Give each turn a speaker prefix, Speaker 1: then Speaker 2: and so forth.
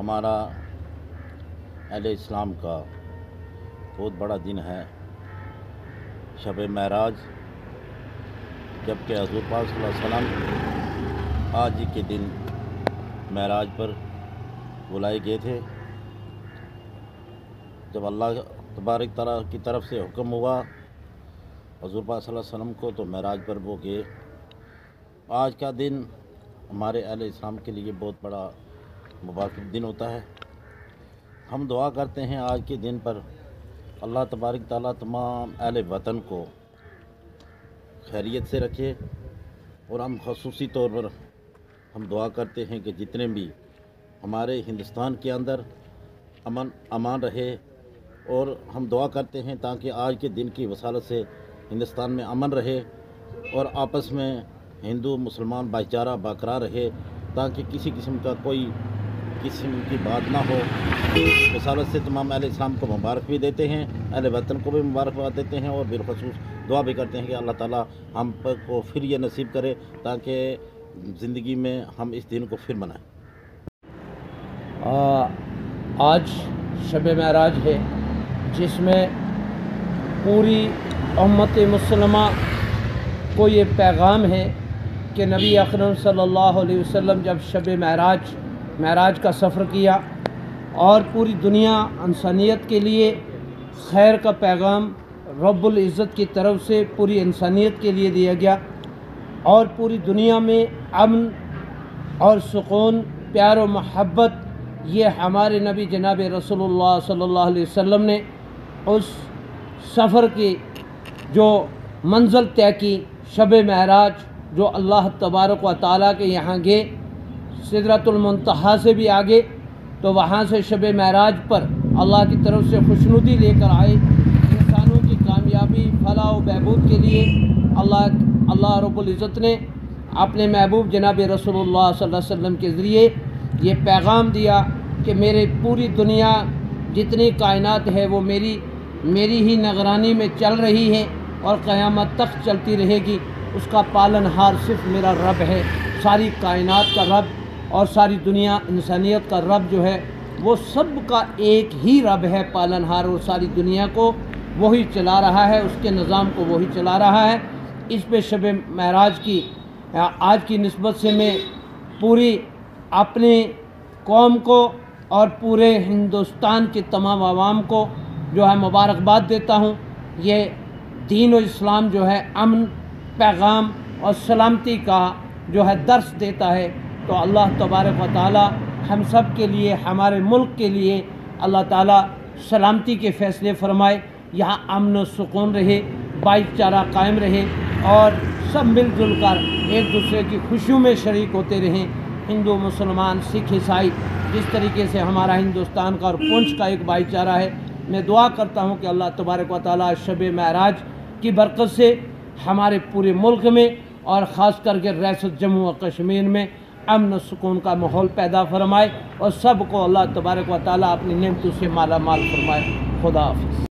Speaker 1: हमारा अहले इस्लाम का बहुत बड़ा दिन है, शब महराज, जबकि हज़ूर पाक सल्लल्लाहु अलैहि वसल्लम आज ही के दिन महराज पर बुलाए गए थे। जब अल्लाह तबारक तआला की तरफ से हुक्म हुआ हज़ूर पाक सल्लल्लाहु अलैहि वसल्लम को, तो महराज पर वो गए। आज का दिन हमारे अहले इस्लाम के लिए बहुत बड़ा मुबारक दिन होता है। हम दुआ करते हैं आज के दिन पर अल्लाह तबारक तआला तमाम अहले वतन को खैरियत से रखे, और हम ख़ुसूसी तौर पर हम दुआ करते हैं कि जितने भी हमारे हिंदुस्तान के अंदर अमान रहे, और हम दुआ करते हैं ताकि आज के दिन की वसालत से हिंदुस्तान में अमन रहे और आपस में हिंदू मुसलमान भाईचारा बरकरार रहे, ताकि किसी किस्म का कोई किस्म की बात ना हो। वसालत से तमाम अहले इस्लाम को मुबारक भी देते हैं, अहले वतन को भी मुबारकबाद देते हैं, और बिलखसूस दुआ भी करते हैं कि अल्लाह ताला हम पर को फिर ये नसीब करे ताकि ज़िंदगी में हम इस दिन को फिर मनाएं।
Speaker 2: आज शब महराज है, जिसमें पूरी उम्मत मुसलमा को ये पैगाम है कि नबी अकरम सल्लल्लाहु अलैहि वसल्लम जब शब महराज का सफ़र किया और पूरी दुनिया इंसानियत के लिए खैर का पैगाम रब्बुल इज़्ज़त की तरफ से पूरी इंसानियत के लिए दिया गया, और पूरी दुनिया में अमन और सुकून, प्यार और मोहब्बत, ये हमारे नबी जनाब रसूलुल्लाह सल्लल्लाहु अलैहि वसल्लम ने उस सफ़र की जो मंज़िल तय की, शब महराज, जो अल्लाह तबारक व तआला के यहाँ गए, सिदरतुल मुंतहा से भी आगे, तो वहाँ से शब महराज पर अल्लाह की तरफ से खुशनुदी लेकर आए। इंसानों की कामयाबी, फलाह व बहबूद के लिए अल्लाह रब्बुल इज़्ज़त ने अपने महबूब जनाब रसूलुल्लाह सल्लल्लाहु अलैहि वसल्लम के ज़रिए ये पैगाम दिया कि मेरे पूरी दुनिया जितनी कायनात है वो मेरी ही निगरानी में चल रही है और क़यामत तक चलती रहेगी। उसका पालनहार सिर्फ मेरा रब है, सारी कायनात का रब और सारी दुनिया इंसानियत का रब जो है वो सब का एक ही रब है पालनहार, और सारी दुनिया को वही चला रहा है, उसके निज़ाम को वही चला रहा है। इस पे शब महराज की आज की निस्बत से मैं पूरी अपनी कौम को और पूरे हिंदुस्तान के तमाम आवाम को जो है मुबारकबाद देता हूँ। ये दीन और इस्लाम जो है अमन, पैगाम और सलामती का जो है दर्स देता है। तो अल्लाह तबारक व तआला हम सब के लिए, हमारे मुल्क के लिए अल्लाह ताला सलामती के फ़ैसले फरमाए, यहाँ अमन और सुकून रहे, भाईचारा कायम रहे, और सब मिलजुल कर एक दूसरे की खुशियों में शरीक होते रहें। हिंदू, मुसलमान, सिख, ईसाई, जिस तरीके से हमारा हिंदुस्तान का और पुंछ का एक भाईचारा है, मैं दुआ करता हूँ कि अल्लाह तबारक व तआला शब महराज की बरकत से हमारे पूरे मुल्क में और ख़ास करके रियासत जम्मू और कश्मीर में अमन सुकून का माहौल पैदा फरमाए, और सब को अल्लाह तबारक व तआला अपनी नेमतों से माला माल फरमाए। खुदा हाफ़िज़।